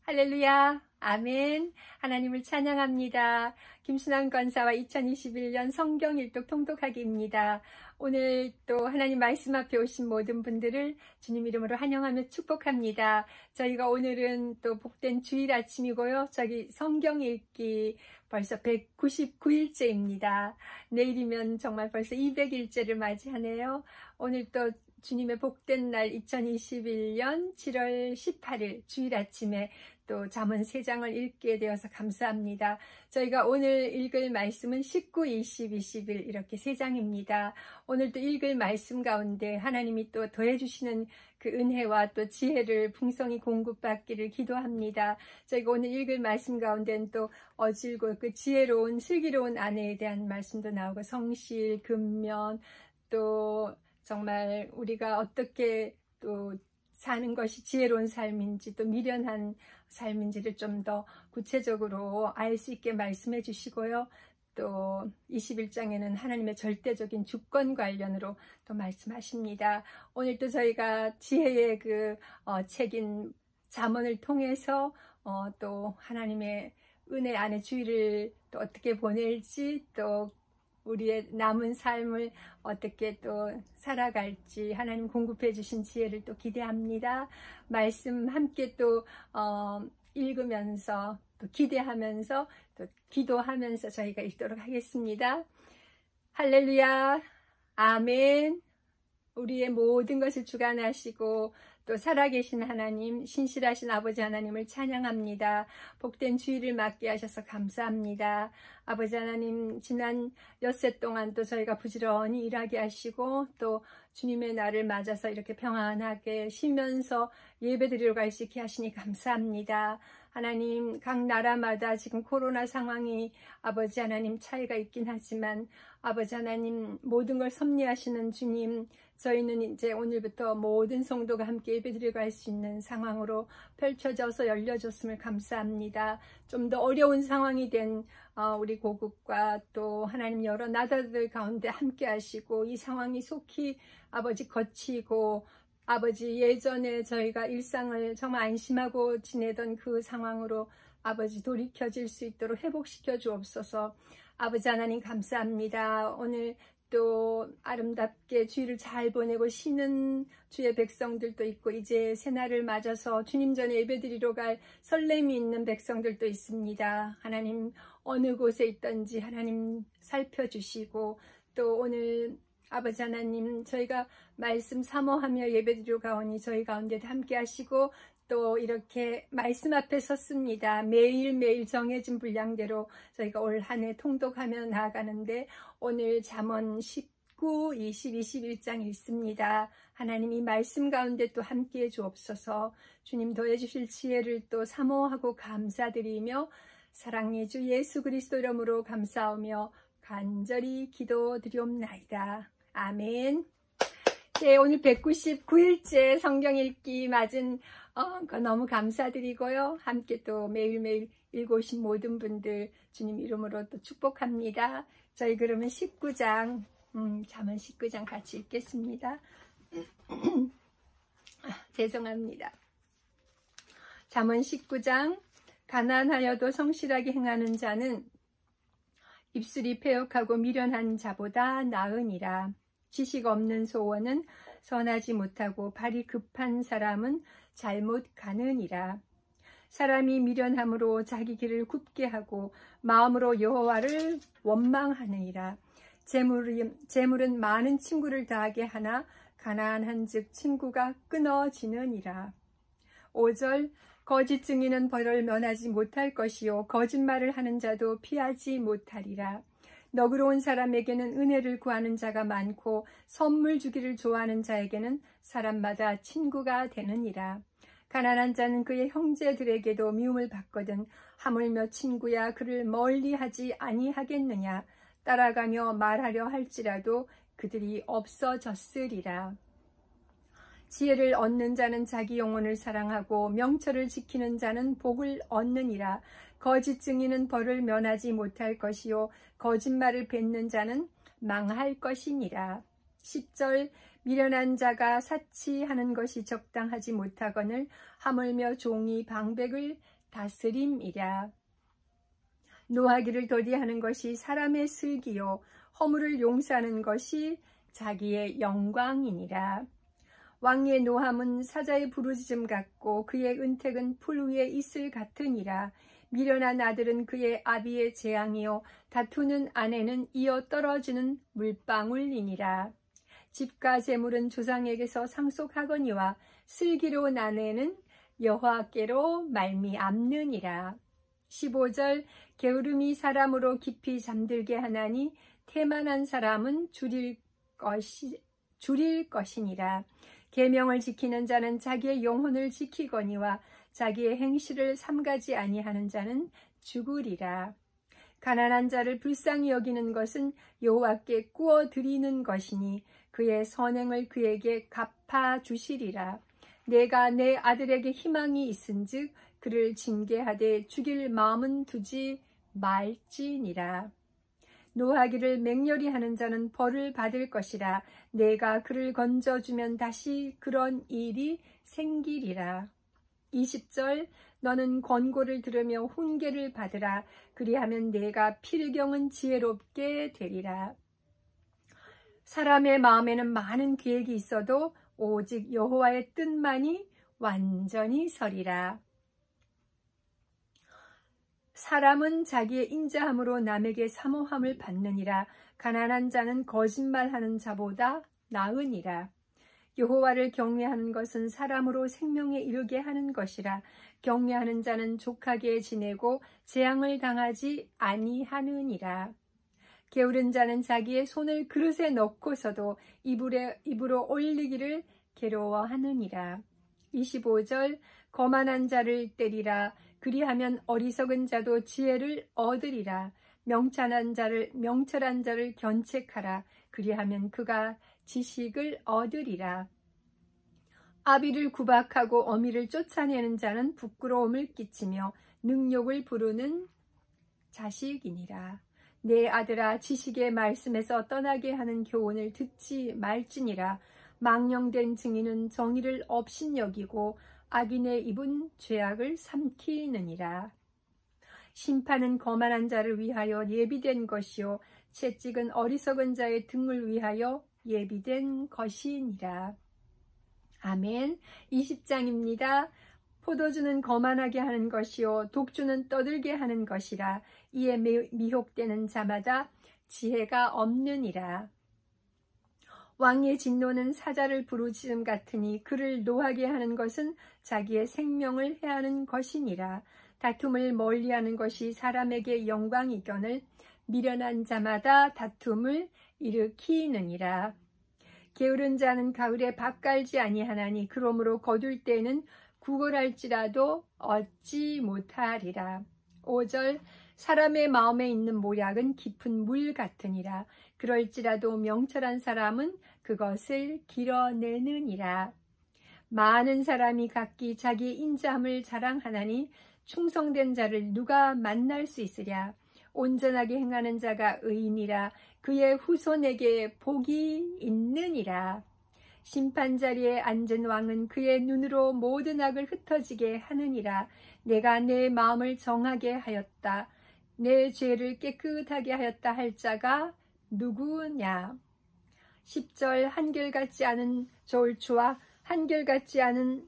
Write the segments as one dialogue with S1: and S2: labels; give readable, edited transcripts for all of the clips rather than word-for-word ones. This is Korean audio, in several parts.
S1: 할렐루야, 아멘. 하나님을 찬양합니다. 김순환 권사와 2021년 성경 일독 통독하기입니다. 오늘 또 하나님 말씀 앞에 오신 모든 분들을 주님 이름으로 환영하며 축복합니다. 저희가 오늘은 또 복된 주일 아침이고요. 저기 성경 읽기 벌써 199일째입니다. 내일이면 정말 벌써 200일째를 맞이하네요. 오늘 또 주님의 복된 날 2021년 7월 18일 주일 아침에 또 잠언 3장을 읽게 되어서 감사합니다. 저희가 오늘 읽을 말씀은 19, 20, 21 이렇게 3장입니다. 오늘 또 읽을 말씀 가운데 하나님이 또 더해주시는 그 은혜와 또 지혜를 풍성히 공급받기를 기도합니다. 저희가 오늘 읽을 말씀 가운데는 또 어질고 그 지혜로운 슬기로운 아내에 대한 말씀도 나오고 성실, 근면, 또 정말 우리가 어떻게 또 사는 것이 지혜로운 삶인지 또 미련한 삶인지를 좀 더 구체적으로 알 수 있게 말씀해 주시고요. 또 21장에는 하나님의 절대적인 주권 관련으로 또 말씀하십니다. 오늘 또 저희가 지혜의 그 책인 잠언을 통해서 또 하나님의 은혜 안에 주일을 또 어떻게 보낼지 또 우리의 남은 삶을 어떻게 또 살아갈지 하나님 공급해 주신 지혜를 또 기대합니다. 말씀 함께 또 읽으면서 또 기대하면서 또 기도하면서 저희가 읽도록 하겠습니다. 할렐루야, 아멘. 우리의 모든 것을 주관하시고 또 살아계신 하나님, 신실하신 아버지 하나님을 찬양합니다. 복된 주일을 맞게 하셔서 감사합니다. 아버지 하나님, 지난 엿새 동안 또 저희가 부지런히 일하게 하시고 또 주님의 날을 맞아서 이렇게 평안하게 쉬면서 예배드리러 갈 수 있게 하시니 감사합니다. 하나님, 각 나라마다 지금 코로나 상황이 아버지 하나님 차이가 있긴 하지만 아버지 하나님 모든 걸 섭리하시는 주님, 저희는 이제 오늘부터 모든 성도가 함께 예배드리러 갈 수 있는 상황으로 펼쳐져서 열려줬음을 감사합니다. 좀 더 어려운 상황이 된 우리 고국과 또 하나님 여러 나라들 가운데 함께 하시고 이 상황이 속히 아버지 거치고 아버지 예전에 저희가 일상을 정말 안심하고 지내던 그 상황으로 아버지 돌이켜질 수 있도록 회복시켜 주옵소서. 아버지 하나님 감사합니다. 오늘 또 아름답게 주일을 잘 보내고 쉬는 주의 백성들도 있고 이제 새날을 맞아서 주님 전에 예배드리러 갈 설렘이 있는 백성들도 있습니다. 하나님 어느 곳에 있든지 하나님 살펴주시고 또 오늘 아버지 하나님 저희가 말씀 사모하며 예배드리러 가오니 저희 가운데 함께 하시고 또 이렇게 말씀 앞에 섰습니다. 매일매일 정해진 분량대로 저희가 올 한 해 통독하며 나아가는데 오늘 잠언 19, 20, 21장 읽습니다. 하나님 이 말씀 가운데 또 함께해 주옵소서. 주님 더해주실 지혜를 또 사모하고 감사드리며 사랑의 주 예수 그리스도 이름으로 감사하며 간절히 기도드리옵나이다. 아멘. 네, 오늘 199일째 성경 읽기 맞은 너무 감사드리고요. 함께 또 매일매일 읽어오신 모든 분들 주님 이름으로 또 축복합니다. 저희 그러면 19장, 잠언 19장 같이 읽겠습니다. 죄송합니다. 잠언 19장, 가난하여도 성실하게 행하는 자는 입술이 패역하고 미련한 자보다 나으니라. 지식 없는 소원은 선하지 못하고 발이 급한 사람은 잘못 가느니라. 사람이 미련함으로 자기 길을 굽게 하고 마음으로 여호와를 원망하느니라. 재물은 많은 친구를 더하게 하나 가난한즉 친구가 끊어지느니라. 5절 거짓 증인은 벌을 면하지 못할 것이요 거짓말을 하는 자도 피하지 못하리라. 너그러운 사람에게는 은혜를 구하는 자가 많고 선물 주기를 좋아하는 자에게는 사람마다 친구가 되느니라. 가난한 자는 그의 형제들에게도 미움을 받거든 하물며 친구야 그를 멀리하지 아니하겠느냐. 따라가며 말하려 할지라도 그들이 없어졌으리라. 지혜를 얻는 자는 자기 영혼을 사랑하고 명철을 지키는 자는 복을 얻느니라. 거짓 증인은 벌을 면하지 못할 것이요 거짓말을 뱉는 자는 망할 것이니라. 10절 미련한 자가 사치하는 것이 적당하지 못하거늘 하물며 종이 방백을 다스림이랴. 노하기를 더디하는 것이 사람의 슬기요 허물을 용서하는 것이 자기의 영광이니라. 왕의 노함은 사자의 부르짖음 같고 그의 은택은 풀 위에 이슬 같으니라. 미련한 아들은 그의 아비의 재앙이요 다투는 아내는 이어 떨어지는 물방울이니라. 집과 재물은 조상에게서 상속하거니와 슬기로운 아내는 여호와께로 말미암느니라. 15절 게으름이 사람으로 깊이 잠들게 하나니 태만한 사람은 줄일 것이니라. 계명을 지키는 자는 자기의 영혼을 지키거니와 자기의 행실을 삼가지 아니하는 자는 죽으리라. 가난한 자를 불쌍히 여기는 것은 여호와께 구워 드리는 것이니 그의 선행을 그에게 갚아 주시리라. 내가 내 아들에게 희망이 있은즉 그를 징계하되 죽일 마음은 두지 말지니라. 노하기를 맹렬히 하는 자는 벌을 받을 것이라. 내가 그를 건져주면 다시 그런 일이 생기리라. 20절 너는 권고를 들으며 훈계를 받으라. 그리하면 내가 필경은 지혜롭게 되리라. 사람의 마음에는 많은 계획이 있어도 오직 여호와의 뜻만이 완전히 서리라. 사람은 자기의 인자함으로 남에게 사모함을 받느니라. 가난한 자는 거짓말하는 자보다 나으니라. 여호와를 경외하는 것은 사람으로 생명에 이르게 하는 것이라. 경외하는 자는 족하게 지내고 재앙을 당하지 아니하느니라. 게으른 자는 자기의 손을 그릇에 넣고서도 입으로 올리기를 괴로워하느니라. 25절 거만한 자를 때리라. 그리하면 어리석은 자도 지혜를 얻으리라. 명철한 자를 견책하라. 그리하면 그가 지식을 얻으리라. 아비를 구박하고 어미를 쫓아내는 자는 부끄러움을 끼치며 능욕을 부르는 자식이니라. 내 아들아 지식의 말씀에서 떠나게 하는 교훈을 듣지 말지니라. 망령된 증인은 정의를 업신여기고 악인의 입은 죄악을 삼키느니라. 심판은 거만한 자를 위하여 예비된 것이요 채찍은 어리석은 자의 등을 위하여 예비된 것이니라. 아멘. 20장입니다. 포도주는 거만하게 하는 것이요 독주는 떠들게 하는 것이라. 이에 미혹되는 자마다 지혜가 없느니라. 왕의 진노는 사자를 부르짖음 같으니 그를 노하게 하는 것은 자기의 생명을 해하는 것이니라. 다툼을 멀리하는 것이 사람에게 영광이거늘 미련한 자마다 다툼을 일으키느니라. 게으른 자는 가을에 밥 갈지 아니하나니 그러므로 거둘 때에는 구걸할지라도 얻지 못하리라. 5절 사람의 마음에 있는 모략은 깊은 물 같으니라. 그럴지라도 명철한 사람은 그것을 길어내느니라. 많은 사람이 각기 자기 인자함을 자랑하나니 충성된 자를 누가 만날 수 있으랴. 온전하게 행하는 자가 의인이라. 그의 후손에게 복이 있느니라. 심판자리에 앉은 왕은 그의 눈으로 모든 악을 흩어지게 하느니라. 내가 내 마음을 정하게 하였다. 내 죄를 깨끗하게 하였다 할 자가 누구냐. 10절 한결같지 않은 저울추와 한결같지 않은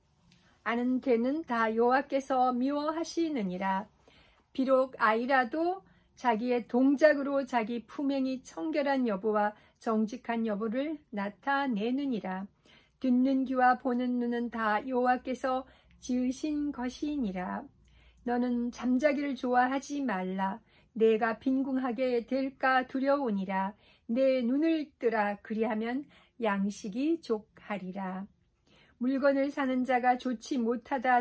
S1: 데는 다 여호와께서 미워하시느니라. 비록 아이라도 자기의 동작으로 자기 품행이 청결한 여부와 정직한 여부를 나타내느니라. 듣는 귀와 보는 눈은 다 여호와께서 지으신 것이니라. 너는 잠자기를 좋아하지 말라. 내가 빈궁하게 될까 두려우니라. 내 눈을 뜨라. 그리하면 양식이 족하리라. 물건을 사는 자가 좋지 못하다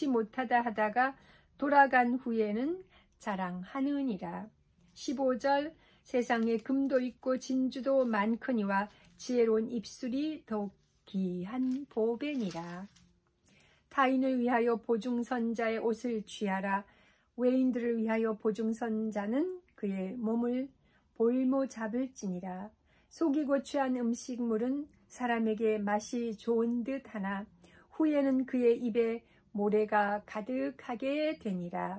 S1: 하다가 돌아간 후에는 자랑하느니라. 15절 세상에 금도 있고 진주도 많거니와 지혜로운 입술이 더욱 귀한 보배니라. 타인을 위하여 보증선자의 옷을 취하라. 외인들을 위하여 보증선자는 그의 몸을 볼모 잡을지니라. 속이고 취한 음식물은 사람에게 맛이 좋은 듯 하나 후에는 그의 입에 모래가 가득하게 되리라.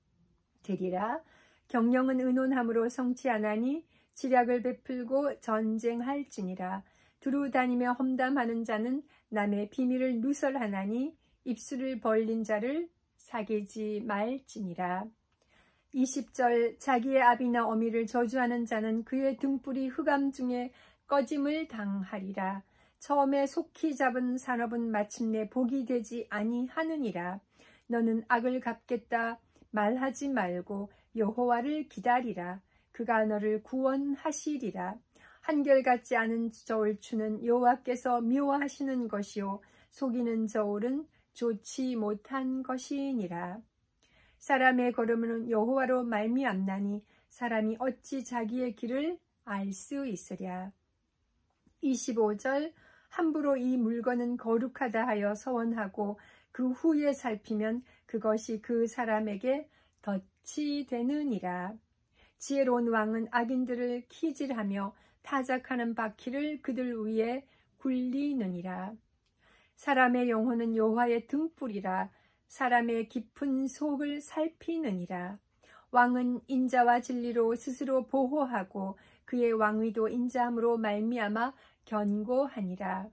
S1: 경영은 의논함으로 성취하나니 지략을 베풀고 전쟁할지니라. 두루 다니며 험담하는 자는 남의 비밀을 누설하나니 입술을 벌린 자를 사귀지 말지니라. 20절 자기의 아비나 어미를 저주하는 자는 그의 등불이 흑암 중에 꺼짐을 당하리라. 처음에 속히 잡은 산업은 마침내 복이 되지 아니하느니라. 너는 악을 갚겠다 말하지 말고 여호와를 기다리라. 그가 너를 구원하시리라. 한결같지 않은 저울추는 여호와께서 미워하시는 것이요 속이는 저울은 좋지 못한 것이니라. 사람의 걸음은 여호와로 말미암나니 사람이 어찌 자기의 길을 알 수 있으랴. 25절 함부로 이 물건은 거룩하다 하여 서원하고 그 후에 살피면 그것이 그 사람에게 덫이 되느니라. 지혜로운 왕은 악인들을 키질하며 타작하는 바퀴를 그들 위에 굴리느니라. 사람의 영혼은 여호와의 등불이라. 사람의 깊은 속을 살피느니라. 왕은 인자와 진리로 스스로 보호하고 그의 왕위도 인자함으로 말미암아 견고하니라.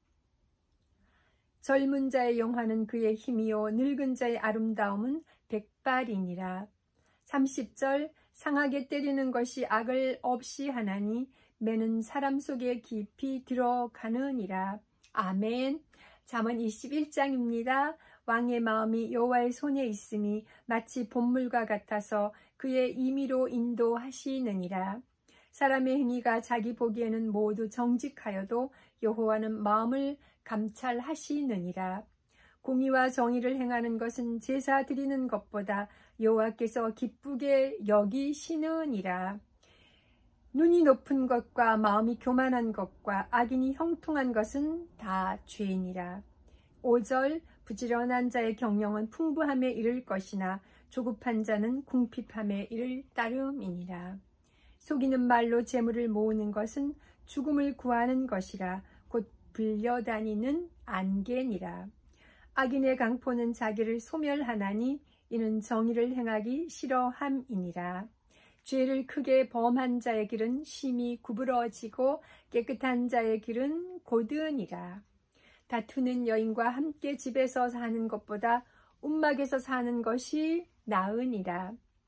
S1: 젊은 자의 영화는 그의 힘이요 늙은 자의 아름다움은 백발이니라. 30절 상하게 때리는 것이 악을 없이 하나니 매는 사람 속에 깊이 들어가느니라. 아멘. 잠언 21장입니다. 왕의 마음이 여호와의 손에 있음이 마치 봇물과 같아서 그의 임의로 인도하시느니라. 사람의 행위가 자기 보기에는 모두 정직하여도 여호와는 마음을 감찰하시느니라. 공의와 정의를 행하는 것은 제사 드리는 것보다 여호와께서 기쁘게 여기시느니라. 눈이 높은 것과 마음이 교만한 것과 악인이 형통한 것은 다 죄이니라. 5절 부지런한 자의 경영은 풍부함에 이를 것이나 조급한 자는 궁핍함에 이를 따름이니라. 속이는 말로 재물을 모으는 것은 죽음을 구하는 것이라 곧 불려다니는 안개니라. 악인의 강포는 자기를 소멸하나니 이는 정의를 행하기 싫어함이니라. 죄를 크게 범한 자의 길은 심히 구부러지고 깨끗한 자의 길은 고드니라. 다투는 여인과 함께 집에서 사는 것보다 움막에서 사는 것이 나으니라.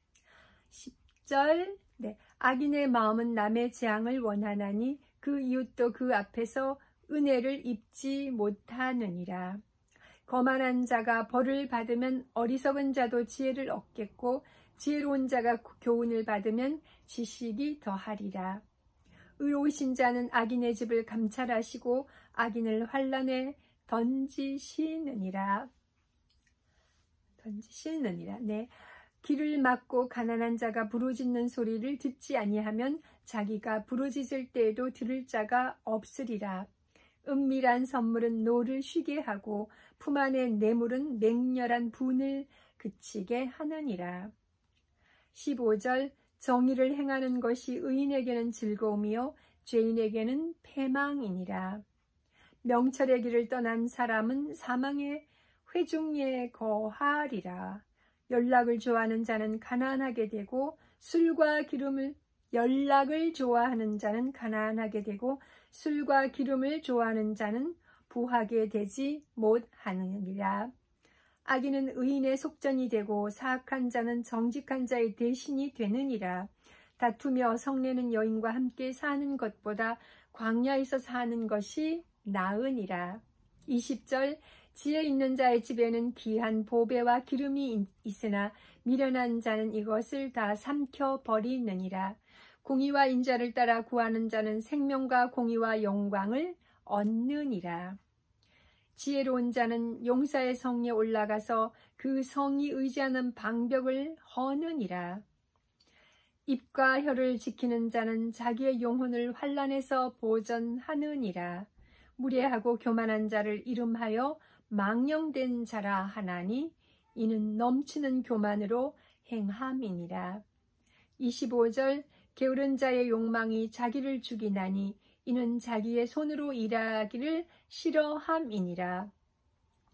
S1: 10절 악인의 마음은 남의 재앙을 원하나니 그 이웃도 그 앞에서 은혜를 입지 못하느니라. 거만한 자가 벌을 받으면 어리석은 자도 지혜를 얻겠고 지혜로운 자가 교훈을 받으면 지식이 더하리라. 의로우신 자는 악인의 집을 감찰하시고 악인을 환난에 던지시느니라. 네. 길을 막고 가난한 자가 부르짖는 소리를 듣지 아니하면 자기가 부르짖을 때에도 들을 자가 없으리라. 은밀한 선물은 노를 쉬게 하고 품 안의 뇌물은 맹렬한 분을 그치게 하느니라. 15절 정의를 행하는 것이 의인에게는 즐거움이요 죄인에게는 패망이니라. 명철의 길을 떠난 사람은 사망의 회중에 거하리라. 연락을 좋아하는 자는 가난하게 되고 연락을 좋아하는 자는 가난하게 되고 술과 기름을 좋아하는 자는 부하게 되지 못하느니라. 악인은 의인의 속전이 되고 사악한 자는 정직한 자의 대신이 되느니라. 다투며 성내는 여인과 함께 사는 것보다 광야에서 사는 것이 나으니라. 20절 지혜 있는 자의 집에는 귀한 보배와 기름이 있으나 미련한 자는 이것을 다 삼켜 버리느니라. 공의와 인자를 따라 구하는 자는 생명과 공의와 영광을 얻느니라. 지혜로운 자는 용사의 성에 올라가서 그 성이 의지하는 방벽을 허느니라. 입과 혀를 지키는 자는 자기의 영혼을 환난에서 보전하느니라. 무례하고 교만한 자를 이름하여 망령된 자라 하나니 이는 넘치는 교만으로 행함이니라. 25절 게으른 자의 욕망이 자기를 죽이나니 이는 자기의 손으로 일하기를 싫어함이니라.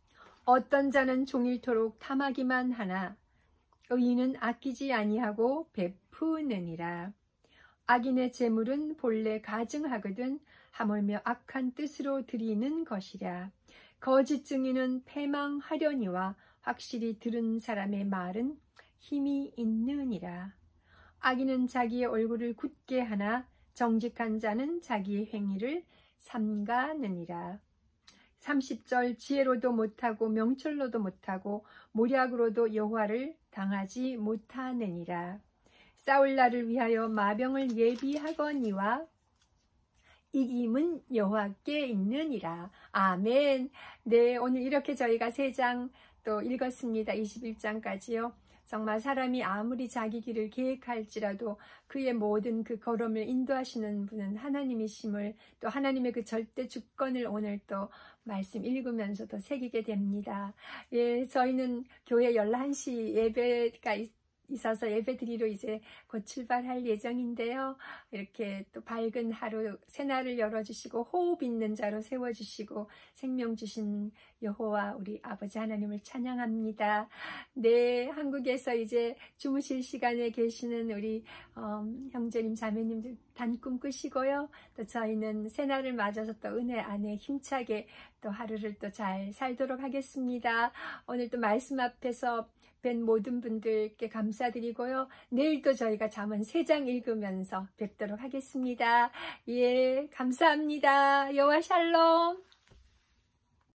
S1: 어떤 자는 종일토록 탐하기만 하나 의인은 아끼지 아니하고 베푸느니라. 악인의 재물은 본래 가증하거든 하물며 악한 뜻으로 드리는 것이랴. 거짓 증인은 패망하려니와 확실히 들은 사람의 말은 힘이 있느니라. 악인은 자기의 얼굴을 굳게 하나 정직한 자는 자기의 행위를 삼가느니라. 30절 지혜로도 못하고 명철로도 못하고 모략으로도 여호와를 당하지 못하느니라. 싸울 날을 위하여 마병을 예비하거니와 이김은 여호와께 있느니라. 아멘. 네, 오늘 이렇게 저희가 3장 또 읽었습니다. 21장까지요. 정말 사람이 아무리 자기 길을 계획할지라도 그의 모든 그 걸음을 인도하시는 분은 하나님이심을, 또 하나님의 그 절대 주권을 오늘 또 말씀 읽으면서도 새기게 됩니다. 예, 저희는 교회 11시 예배가 있어서 예배 드리러 이제 곧 출발할 예정인데요. 이렇게 또 밝은 하루 새날을 열어주시고 호흡 있는 자로 세워주시고 생명 주신 여호와 우리 아버지 하나님을 찬양합니다. 네, 한국에서 이제 주무실 시간에 계시는 우리 형제님 자매님들 단꿈 꾸시고요. 또 저희는 새날을 맞아서 또 은혜 안에 힘차게 또 하루를 또 잘 살도록 하겠습니다. 오늘 또 말씀 앞에서 뵌 모든 분들께 감사드리고요. 내일 또 저희가 잠언 3장 읽으면서 뵙도록 하겠습니다. 예, 감사합니다. 여호와 샬롬.